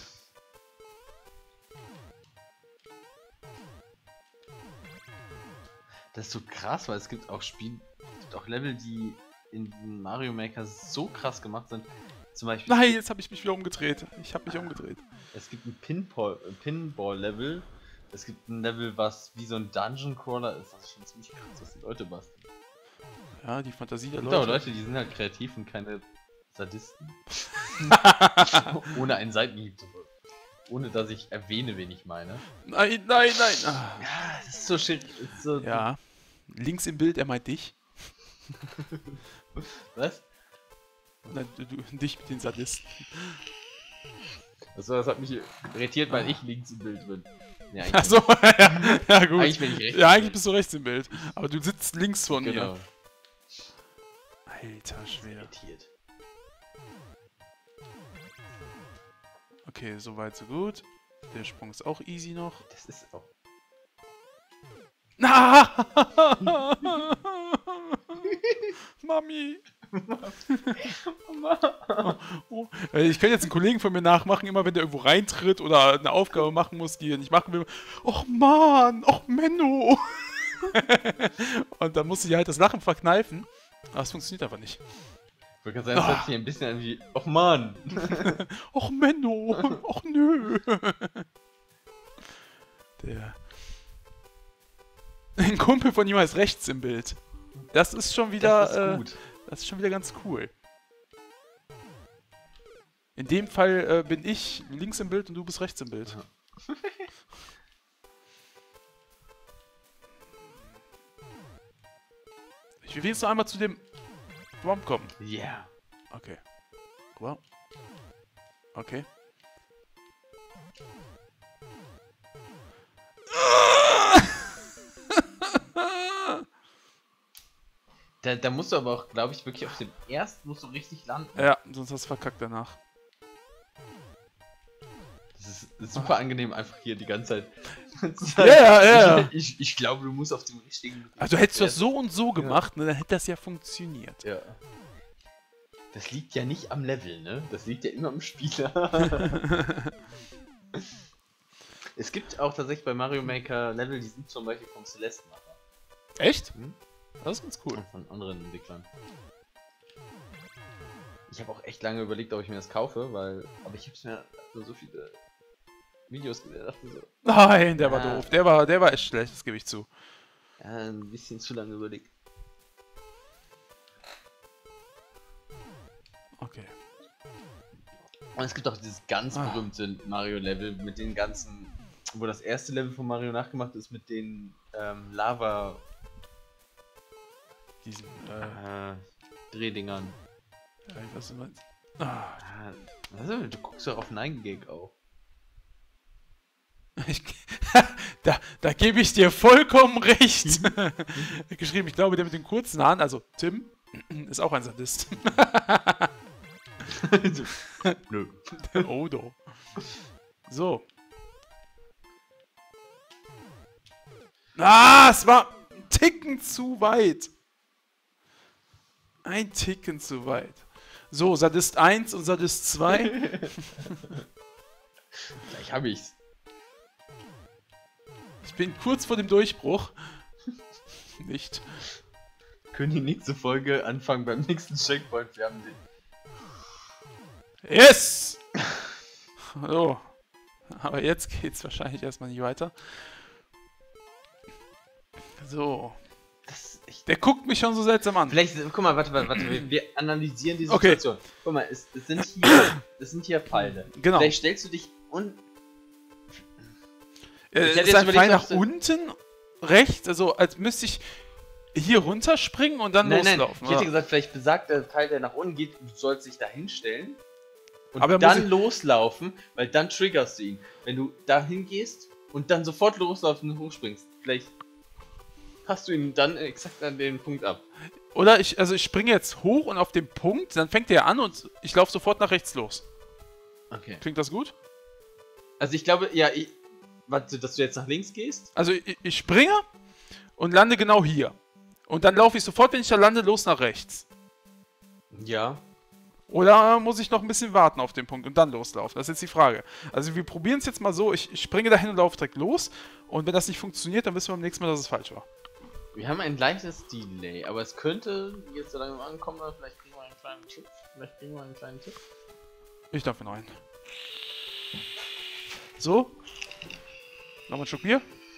Das ist so krass, weil es gibt auch Level, die in Mario Maker so krass gemacht sind. Zum Beispiel. Nein, jetzt habe ich mich wieder umgedreht. Ich habe mich umgedreht. Es gibt ein Pinball-Level. Es gibt ein Level, was wie so ein Dungeon Crawler ist. Das ist schon ziemlich krass, was die Leute basteln. Ja, die Fantasie der Leute. Leute. Leute, die sind halt kreativ und keine Sadisten. Ohne einen Seitenhieb zu folgen. Ohne dass ich erwähne, wen ich meine. Nein, nein, nein. Ja, das ist so shit. Ist so ja. Links im Bild, er meint dich. Was? Nein, dich mit den Sadisten. Also, das hat mich irritiert, weil ich links im Bild bin. Ja, achso, ja gut. Eigentlich bin ich rechts. Ja, eigentlich bist du rechts im Bild. Aber du sitzt links von mir. Alter Schwede. Irritiert. Okay, soweit so gut. Der Sprung ist auch easy noch. Das ist auch. Mami! Ich könnte jetzt einen Kollegen von mir nachmachen, immer wenn der irgendwo reintritt oder eine Aufgabe machen muss, die er nicht machen will. Och Mann! Och Menno! Und dann musste ich halt das Lachen verkneifen. Aber es funktioniert einfach nicht. Ich würde sagen, das hört sich ein bisschen an wie. Och Mann! Och Menno! Och nö! Ein Kumpel von ihm heißt rechts im Bild. Das ist schon wieder. Das ist gut. Das ist schon wieder ganz cool. In dem Fall bin ich links im Bild und du bist rechts im Bild. Ja. Ich will jetzt noch einmal zu dem Bomb kommen. Ja. Yeah. Okay. Wow. Okay. Da musst du aber auch, glaube ich, wirklich auf dem ersten musst du richtig landen. Ja, sonst hast du verkackt danach. Das ist super angenehm, einfach hier die ganze Zeit zu sagen. Ja. Ich glaube, du musst auf dem richtigen... Also hättest du das so und so gemacht, ne, dann hätte das ja funktioniert. Ja. Das liegt ja nicht am Level, ne? Das liegt ja immer am Spieler. Es gibt auch tatsächlich bei Mario Maker Level, die sind zum Beispiel vom Celeste-Macher. Echt? Das ist ganz cool. Und von anderen Entwicklern. Ich habe auch echt lange überlegt, ob ich mir das kaufe, weil... Aber ich habe mir so viele Videos gesehen. So, nein, der war doof. Der war echt schlecht, das gebe ich zu. Ja, ein bisschen zu lange überlegt. Okay. Und es gibt auch dieses ganz berühmte Mario-Level mit den ganzen... Wo das erste Level von Mario nachgemacht ist mit den Lava... Diesen Drehdingern. Ja, ich weiß nicht. Also, du guckst doch auf 9gag auch. Da gebe ich dir vollkommen recht. Geschrieben, ich glaube, der mit den kurzen Haaren, also Tim, ist auch ein Sadist. Nö. Oh, do. So. Ah, es war ein Ticken zu weit. Ein Ticken zu weit. So, Sadist 1 und Sadist 2. Gleich habe ich's. Ich bin kurz vor dem Durchbruch. Nicht. Können die nächste Folge anfangen beim nächsten Checkpoint? Wir haben den. Yes! So. Aber jetzt geht's wahrscheinlich erstmal nicht weiter. So. Der guckt mich schon so seltsam an. Vielleicht, guck mal, warte, wir analysieren die Okay. Situation. Guck mal, es sind hier Pfeile. Genau. Vielleicht stellst du dich und. Es hätte ist ein jetzt Pfeil überlegt, nach unten rechts, also als müsste ich hier runterspringen und dann Nein, loslaufen. ich hätte oder? gesagt, vielleicht besagt der Pfeil, der nach unten geht, du sollst dich da hinstellen und Aber dann loslaufen, weil dann triggerst du ihn. Wenn du da hingehst und dann sofort loslaufen und hochspringst, vielleicht hast du ihn dann exakt an den Punkt ab. Oder ich springe jetzt hoch und auf den Punkt, dann fängt der an und ich laufe sofort nach rechts los. Okay. Klingt das gut? Also ich glaube, ja, warte, dass du jetzt nach links gehst? Also ich springe und lande genau hier. Und dann laufe ich sofort, wenn ich da lande, los nach rechts. Ja. Oder muss ich noch ein bisschen warten auf den Punkt und dann loslaufen? Das ist jetzt die Frage. Also wir probieren es jetzt mal so, ich springe dahin und laufe direkt los. Und wenn das nicht funktioniert, dann wissen wir beim nächsten Mal, dass es falsch war. Wir haben ein leichtes Delay, aber es könnte jetzt so langsam ankommen, oder vielleicht kriegen wir einen kleinen Tipp. Ich darf noch einen. So. Nochmal einen Schluck Bier.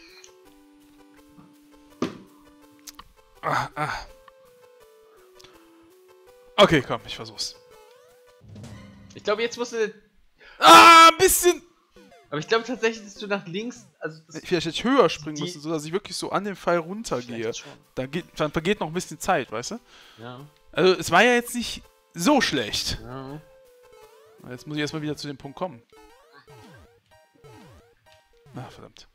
Okay, komm, ich versuch's. Ich glaube, jetzt musst du. Ein bisschen. Aber ich glaube tatsächlich, dass du nach links. Also Vielleicht hätte ich höher springen müssen, sodass ich wirklich so an den Pfeil runtergehe. schon. Dann vergeht noch ein bisschen Zeit, weißt du? Ja. Also, es war ja jetzt nicht so schlecht. Ja. Jetzt muss ich erstmal wieder zu dem Punkt kommen. Ah, verdammt.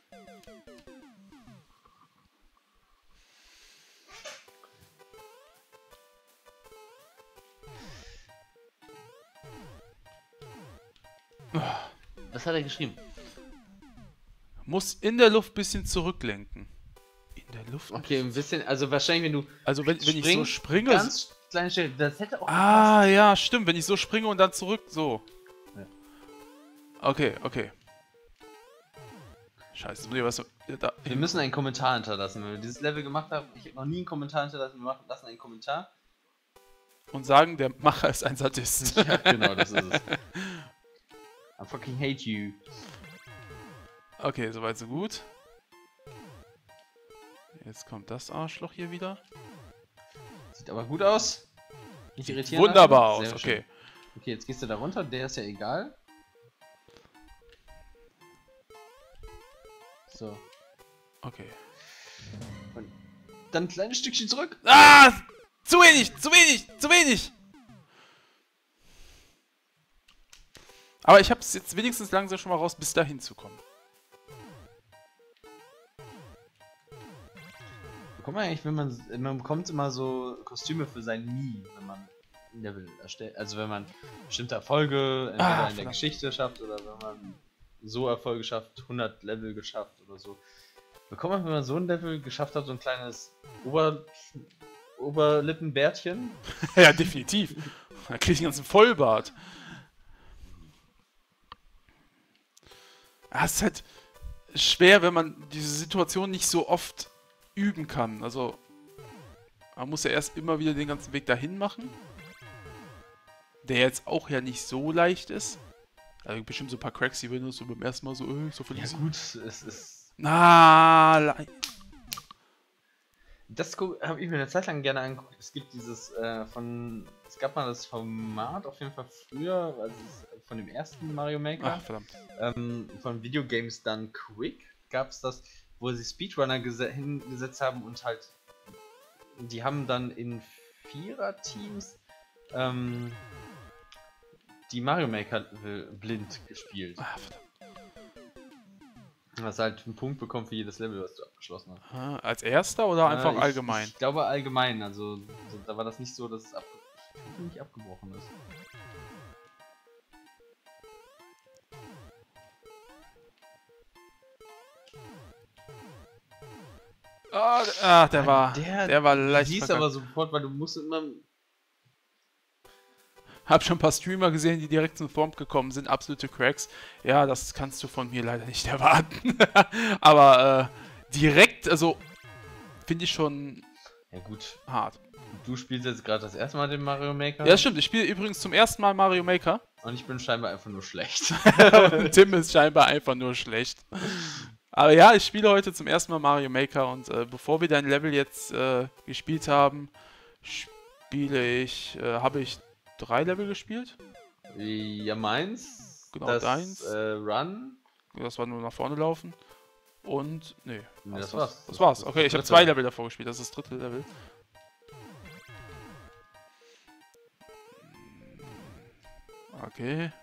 Was hat er geschrieben? Muss in der Luft ein bisschen zurücklenken. In der Luft? Okay, ein bisschen. Also wahrscheinlich, wenn du. Also wenn ich so springe... Ganz kleine Stelle. Das hätte auch. Ah, ja, stimmt. Wenn ich so springe und dann zurück, so. Ja. Okay, okay. Scheiße, jetzt muss ich was... Da, Wir müssen einen Kommentar hinterlassen. Wenn wir dieses Level gemacht haben, ich habe noch nie einen Kommentar hinterlassen, wir lassen einen Kommentar. und sagen, der Macher ist ein Sadist. Ja, genau, das ist es. I fucking hate you. Okay, soweit so gut. Jetzt kommt das Arschloch hier wieder. Sieht aber gut aus. Nicht irritieren. Wunderbar lassen. aus, Sehr okay. schön. Okay, jetzt gehst du da runter, der ist ja egal. So. Okay. Und dann ein kleines Stückchen zurück. Ah! Zu wenig! Zu wenig! Zu wenig! Aber ich hab's jetzt wenigstens langsam schon mal raus, bis dahin zu kommen. Guck mal eigentlich, wenn man bekommt immer so Kostüme für sein Mii, wenn man ein Level erstellt. Also wenn man bestimmte Erfolge entweder in der Geschichte schafft oder wenn man so Erfolge schafft, 100 Level geschafft oder so. Bekommt man, wenn man so ein Level geschafft hat, so ein kleines Oberlippenbärtchen? Ja, definitiv. Da krieg ich den ganzen Vollbart. Es ist halt schwer, wenn man diese Situation nicht so oft üben kann. Also, man muss ja erst immer wieder den ganzen Weg dahin machen. Der jetzt auch ja nicht so leicht ist. Also bestimmt so ein paar Cracks, die würden so beim ersten Mal so, so viel. Ja gut, es ist... Das habe ich mir eine Zeit lang gerne angeguckt. Es gibt dieses es gab mal das Format auf jeden Fall früher, also von dem ersten Mario Maker. Ach, verdammt. Von Video Games Done Quick gab es das, wo sie Speedrunner hingesetzt haben und halt, die haben dann in Vierer-Teams die Mario Maker blind gespielt. Ach, verdammt. Du hast halt einen Punkt bekommen für jedes Level, was du abgeschlossen hast. Als erster oder einfach allgemein? Ich glaube allgemein, also da war das nicht so, dass es nicht abgebrochen ist. Der war leicht. Du siehst aber sofort, weil du musst immer... Hab schon ein paar Streamer gesehen, die direkt zum Form gekommen sind, absolute Cracks. Ja, das kannst du von mir leider nicht erwarten. Aber direkt, also finde ich schon gut hart. Du spielst jetzt gerade das erste Mal den Mario Maker? Ja, stimmt. Ich spiele übrigens zum ersten Mal Mario Maker. Und ich bin scheinbar einfach nur schlecht. Und Tim ist scheinbar einfach nur schlecht. Aber ja, ich spiele heute zum ersten Mal Mario Maker und bevor wir dein Level jetzt gespielt haben, habe ich 3 Level gespielt. Ja, meins. Genau, deins. Run. Das war nur nach vorne laufen. Und, nee. Das war's. Das war's. Okay, ich habe 2 Level davor gespielt, das ist das 3. Level. Okay.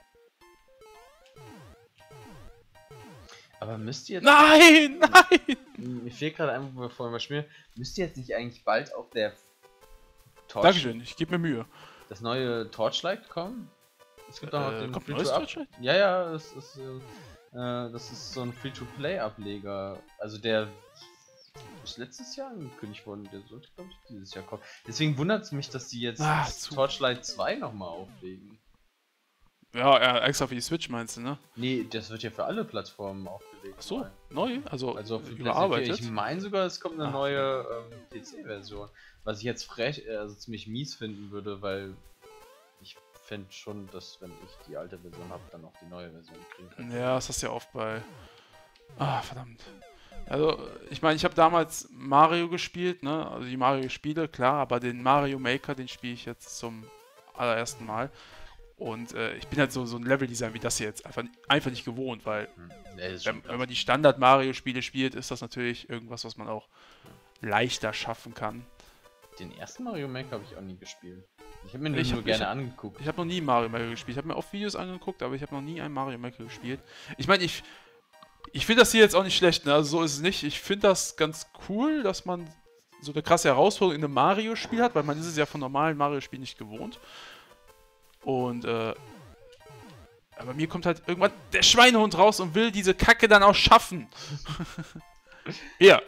Aber müsst ihr jetzt... Nein! Mir fehlt gerade einfach, bevor wir spielen, müsst ihr jetzt nicht eigentlich bald auf der Dankeschön, ich gebe mir Mühe. Das neue Torchlight kommen? Es gibt auch noch den kommt neues Torchlight? Ja, das ist so ein Free-to-Play-Ableger. Also der ist letztes Jahr angekündigt worden, der sollte, glaube ich, dieses Jahr kommen. Deswegen wundert es mich, dass die jetzt Torchlight 2 nochmal auflegen. Ja, extra für die Switch meinst du, ne? Nee, das wird ja für alle Plattformen aufgelegt. Ach so, neu? Also für überarbeitet? Ich meine sogar, es kommt eine neue PC-Version. Was ich jetzt frech, also ziemlich mies finden würde, weil ich fände schon, dass wenn ich die alte Version habe, dann auch die neue Version kriegen kann. Ja, das hast du ja oft bei... verdammt. Also, ich meine, ich habe damals Mario gespielt, ne? Also die Mario-Spiele, klar, aber den Mario Maker, den spiele ich jetzt zum allerersten Mal. Und ich bin halt so ein Level-Design wie das hier jetzt einfach nicht gewohnt, weil wenn man die Standard-Mario-Spiele spielt, ist das natürlich irgendwas, was man auch leichter schaffen kann. Den ersten Mario Maker habe ich auch nie gespielt. Ich habe mir nur gerne angeguckt. Ich habe noch nie Mario Maker gespielt. Ich habe mir oft Videos angeguckt, aber ich habe noch nie einen Mario Maker gespielt. Ich meine, ich finde das hier jetzt auch nicht schlecht, ne? Also so ist es nicht. Ich finde das ganz cool, dass man so eine krasse Herausforderung in einem Mario-Spiel hat, weil man ist es ja von normalen Mario-Spielen nicht gewohnt. Und, aber mir kommt halt irgendwann der Schweinehund raus und will diese Kacke dann auch schaffen. Hier.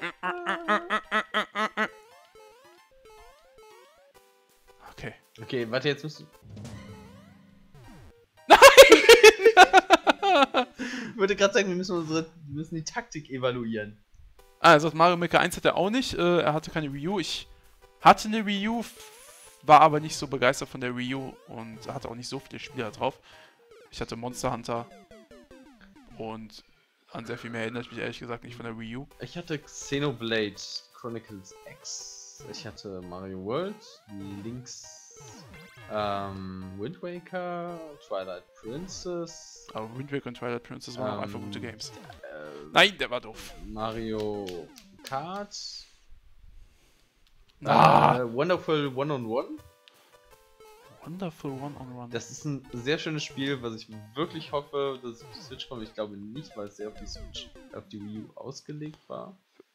Okay. Okay, warte, jetzt musst du... Nein! Ich wollte gerade sagen, wir müssen die Taktik evaluieren. Also Mario Maker 1 hat er auch nicht. Er hatte keine Wii U. Ich hatte eine Wii U, war aber nicht so begeistert von der Wii U und hatte auch nicht so viele Spiele drauf. Ich hatte Monster Hunter und an sehr viel mehr erinnere ich mich ehrlich gesagt nicht von der Wii U. Ich hatte Xenoblade Chronicles X, ich hatte Mario World, Link's Wind Waker, Twilight Princess. Aber Wind Waker und Twilight Princess waren auch einfach gute Games. Nein, der war doof. Mario Kart. Wonderful One-on-One. Wonderful One-on-One. Das ist ein sehr schönes Spiel, was ich wirklich hoffe, dass es auf die Switch kommt. Ich glaube nicht, weil es sehr auf die Switch, auf die Wii U ausgelegt war.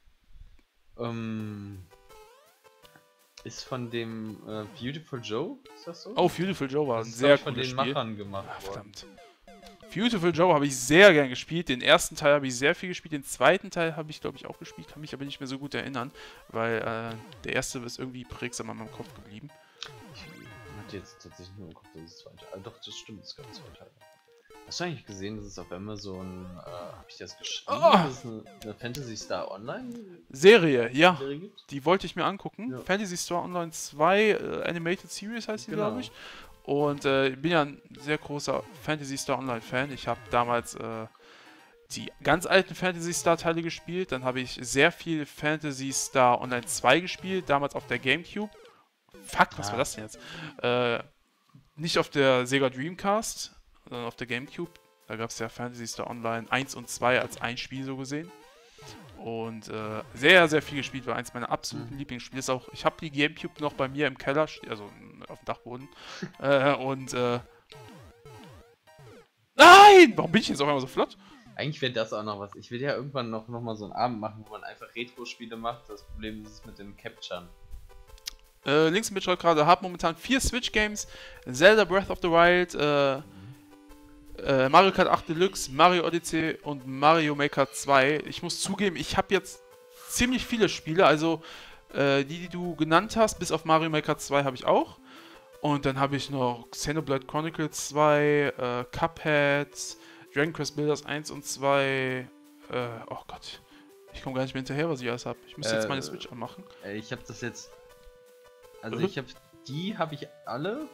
Ist von dem Beautiful Joe, ist das so? Oh, Beautiful Joe war das ein sehr von cooles den Spiel. Machern gemacht worden. Verdammt. Beautiful Joe habe ich sehr gern gespielt. Den ersten Teil habe ich sehr viel gespielt. Den zweiten Teil habe ich, glaube ich, auch gespielt. Kann mich aber nicht mehr so gut erinnern, weil der erste ist irgendwie prägsam an meinem Kopf geblieben. Ich hatte jetzt tatsächlich nur im Kopf, dass es zwei Teile. Doch, das stimmt, es gab 2 Teile. Hast du eigentlich gesehen, dass es auf Amazon, habe ich das geschrieben, dass es eine Phantasy Star Online Serie, ja. Serie gibt? Die wollte ich mir angucken. Ja. Phantasy Star Online 2 Animated Series heißt die, glaube ich. Und ich bin ja ein sehr großer Phantasy Star Online Fan. Ich habe damals die ganz alten Phantasy Star Teile gespielt. Dann habe ich sehr viel Phantasy Star Online 2 gespielt, damals auf der Gamecube. Fuck, was war das denn jetzt? Nicht auf der Sega Dreamcast, sondern auf der Gamecube. Da gab es ja Phantasy Star Online 1 und 2 als ein Spiel so gesehen. Und sehr, sehr viel gespielt, war eins meiner absoluten Lieblingsspiele. Ist auch, ich habe die Gamecube noch bei mir im Keller, also auf dem Dachboden. Nein! Warum bin ich jetzt auf einmal so flott? Eigentlich wäre das auch noch was. Ich will ja irgendwann noch mal so einen Abend machen, wo man einfach Retro-Spiele macht. Das Problem ist es mit dem Capturen. Links im Bildschirm gerade, habe momentan 4 Switch-Games. Zelda Breath of the Wild, Mario Kart 8 Deluxe, Mario Odyssey und Mario Maker 2. Ich muss zugeben, ich habe jetzt ziemlich viele Spiele, also die du genannt hast, bis auf Mario Maker 2 habe ich auch. Und dann habe ich noch Xenoblade Chronicles 2, Cuphead, Dragon Quest Builders 1 und 2. Oh Gott, ich komme gar nicht mehr hinterher, was ich alles habe. Ich müsste jetzt meine Switch anmachen. Ich habe das jetzt... Also die habe ich alle.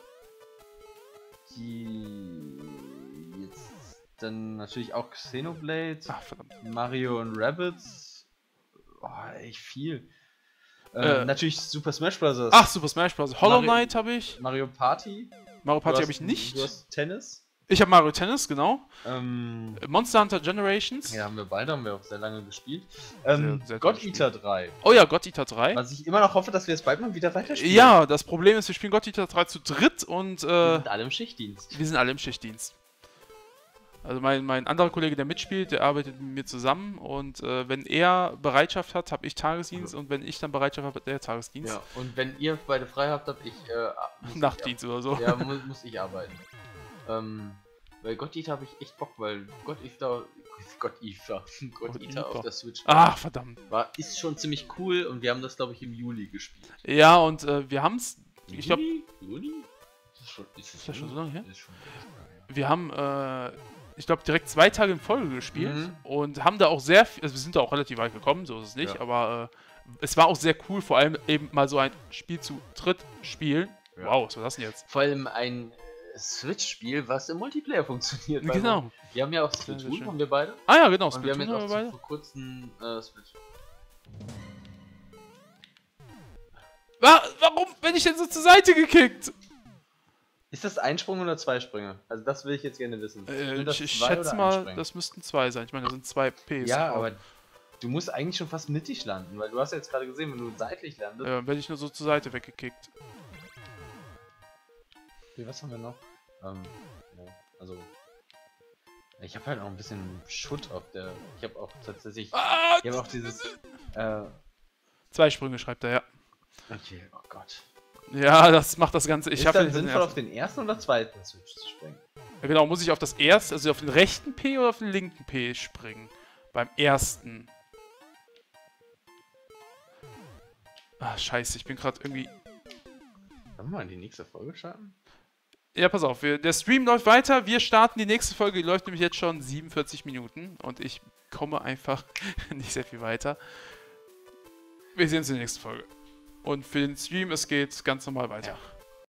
Die jetzt dann natürlich auch Xenoblade, Ach, verdammt. Mario und Rabbids. Oh, echt viel. Natürlich Super Smash Bros. Ach, Super Smash Bros. Hollow Knight habe ich. Mario Party. Mario Party habe ich nicht. Du hast Tennis. Ich habe Mario Tennis, genau. Monster Hunter Generations. Ja, haben wir beide, haben wir auch sehr lange gespielt. Sehr God Eater 3. Oh ja, God Eater 3. Was ich immer noch hoffe, dass wir jetzt bald mal wieder weiterspielen. Ja, das Problem ist, wir spielen God Eater 3 zu dritt und wir sind alle im Schichtdienst. Wir sind alle im Schichtdienst. Also mein anderer Kollege, der mitspielt, der arbeitet mit mir zusammen und wenn er Bereitschaft hat, habe ich Tagesdienst und wenn ich dann Bereitschaft habe, hat er Tagesdienst. Ja, und wenn ihr beide frei habt, habe ich Nachtdienst oder so. Ja, muss ich arbeiten. Weil God Eater habe ich echt Bock, weil God Eater auf der Switch Ach, verdammt. ist schon ziemlich cool und wir haben das, glaube ich, im Juli gespielt. Ja, und wir haben es, ich glaube... Juli? Ist das schon so lange her? Ist schon wir haben, ich glaube, direkt 2 Tage in Folge gespielt und haben da auch sehr viel, also wir sind da auch relativ weit gekommen, so ist es nicht, aber es war auch sehr cool, vor allem eben mal so ein Spiel zu dritt spielen. Ja. Wow, was war das denn jetzt? Vor allem ein Switch-Spiel, was im Multiplayer funktioniert. Genau. Wir haben ja auch Splatoon, haben wir beide. Ah ja, genau, und Splatoon wir haben jetzt auch beide. vor kurzem Switch. Warum bin ich denn so zur Seite gekickt? Ist das ein Sprung oder 2 Sprünge? Also das will ich jetzt gerne wissen. Ich schätze mal, das müssten 2 sein. Ich meine, das sind 2 Ps. Ja, aber du musst eigentlich schon fast mittig landen, weil du hast ja jetzt gerade gesehen, wenn du seitlich landest. Ja, werde ich nur so zur Seite weggekickt. Okay, was haben wir noch? Ja, also... Ich habe halt auch ein bisschen Schutt auf der... Ich habe auch tatsächlich... Ich habe auch dieses... 2 Sprünge schreibt er, ja. Okay, oh Gott. Ja, das macht das Ganze. Ist dann sinnvoll, auf den ersten oder zweiten Switch zu springen? Ja, genau, muss ich auf das erste, also auf den rechten P oder auf den linken P springen? Beim ersten. Ah, scheiße, ich bin gerade irgendwie... Wollen wir mal in die nächste Folge starten? Ja, pass auf, der Stream läuft weiter. Wir starten die nächste Folge, die läuft nämlich jetzt schon 47 Minuten und ich komme einfach nicht sehr viel weiter. Wir sehen uns in der nächsten Folge. Und für den Stream, es geht ganz normal weiter. Ja.